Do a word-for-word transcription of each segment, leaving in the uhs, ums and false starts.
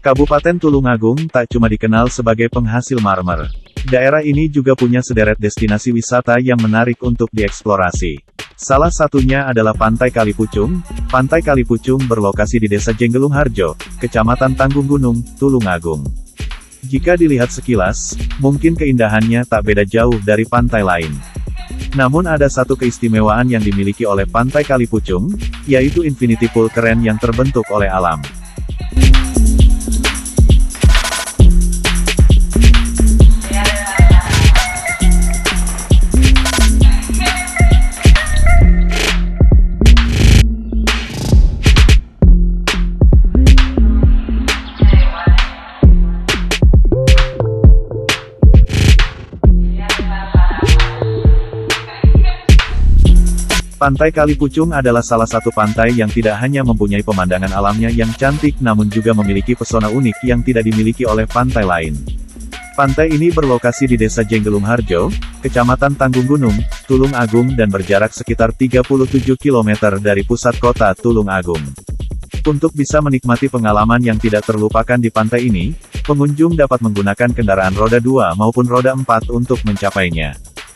Kabupaten Tulungagung tak cuma dikenal sebagai penghasil marmer. Daerah ini juga punya sederet destinasi wisata yang menarik untuk dieksplorasi. Salah satunya adalah Pantai Kalipucung. Pantai Kalipucung berlokasi di Desa Jenggelung Harjo, Kecamatan Tanggung Gunung, Tulungagung. Jika dilihat sekilas, mungkin keindahannya tak beda jauh dari pantai lain. Namun ada satu keistimewaan yang dimiliki oleh Pantai Kalipucung, yaitu infinity pool keren yang terbentuk oleh alam. Pantai Kalipucung adalah salah satu pantai yang tidak hanya mempunyai pemandangan alamnya yang cantik namun juga memiliki pesona unik yang tidak dimiliki oleh pantai lain. Pantai ini berlokasi di Desa Jenggelung Harjo, Kecamatan Tanggung Gunung, Tulungagung dan berjarak sekitar tiga puluh tujuh kilometer dari pusat kota Tulungagung. Untuk bisa menikmati pengalaman yang tidak terlupakan di pantai ini, pengunjung dapat menggunakan kendaraan roda dua maupun roda empat untuk mencapainya.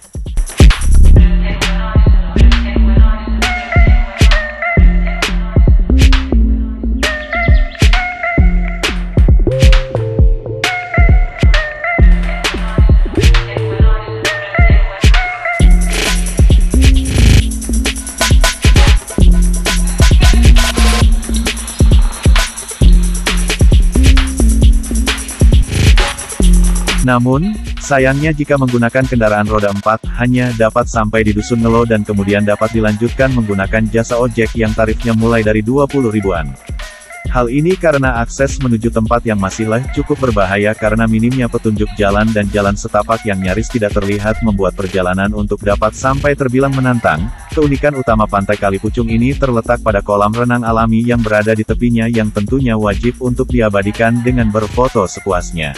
Namun, sayangnya jika menggunakan kendaraan roda empat, hanya dapat sampai di Dusun Ngelo dan kemudian dapat dilanjutkan menggunakan jasa ojek yang tarifnya mulai dari dua puluh ribuan. Hal ini karena akses menuju tempat yang masihlah cukup berbahaya karena minimnya petunjuk jalan dan jalan setapak yang nyaris tidak terlihat membuat perjalanan untuk dapat sampai terbilang menantang. Keunikan utama Pantai Kalipucung ini terletak pada kolam renang alami yang berada di tepinya yang tentunya wajib untuk diabadikan dengan berfoto sepuasnya.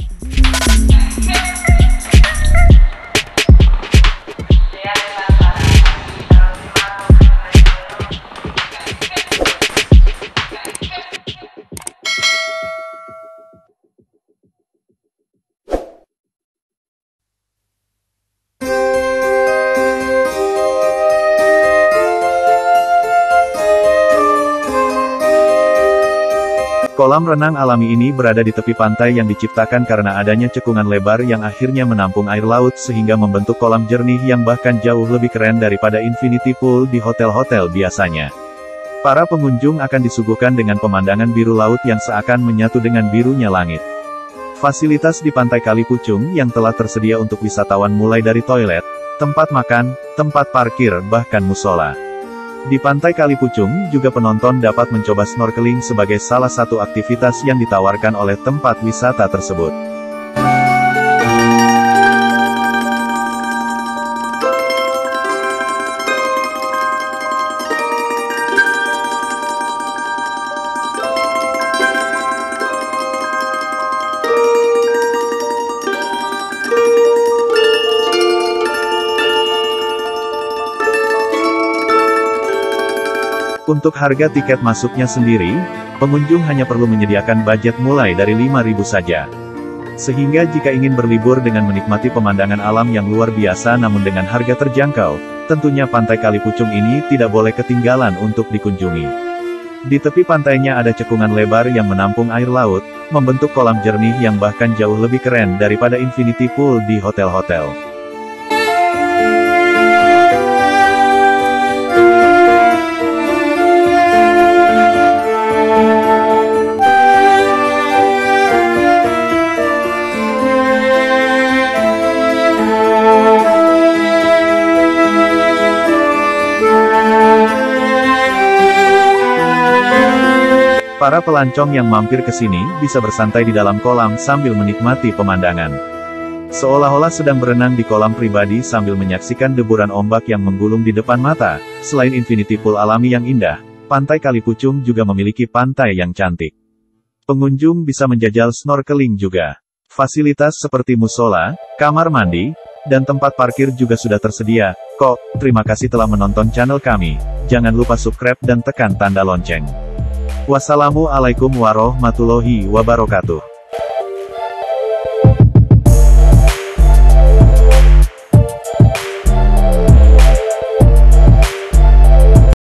Kolam renang alami ini berada di tepi pantai yang diciptakan karena adanya cekungan lebar yang akhirnya menampung air laut sehingga membentuk kolam jernih yang bahkan jauh lebih keren daripada infinity pool di hotel-hotel biasanya. Para pengunjung akan disuguhkan dengan pemandangan biru laut yang seakan menyatu dengan birunya langit. Fasilitas di Pantai Kalipucung yang telah tersedia untuk wisatawan mulai dari toilet, tempat makan, tempat parkir, bahkan musola. Di Pantai Kalipucung juga penonton dapat mencoba snorkeling sebagai salah satu aktivitas yang ditawarkan oleh tempat wisata tersebut. Untuk harga tiket masuknya sendiri, pengunjung hanya perlu menyediakan budget mulai dari lima ribu saja. Sehingga jika ingin berlibur dengan menikmati pemandangan alam yang luar biasa namun dengan harga terjangkau, tentunya Pantai Kalipucung ini tidak boleh ketinggalan untuk dikunjungi. Di tepi pantainya ada cekungan lebar yang menampung air laut, membentuk kolam jernih yang bahkan jauh lebih keren daripada infinity pool di hotel-hotel. Para pelancong yang mampir ke sini bisa bersantai di dalam kolam sambil menikmati pemandangan. Seolah-olah sedang berenang di kolam pribadi sambil menyaksikan deburan ombak yang menggulung di depan mata. Selain infinity pool alami yang indah, Pantai Kalipucung juga memiliki pantai yang cantik. Pengunjung bisa menjajal snorkeling juga. Fasilitas seperti musola, kamar mandi, dan tempat parkir juga sudah tersedia. Kok, terima kasih telah menonton channel kami. Jangan lupa subscribe dan tekan tanda lonceng. Wassalamualaikum warahmatullahi wabarakatuh.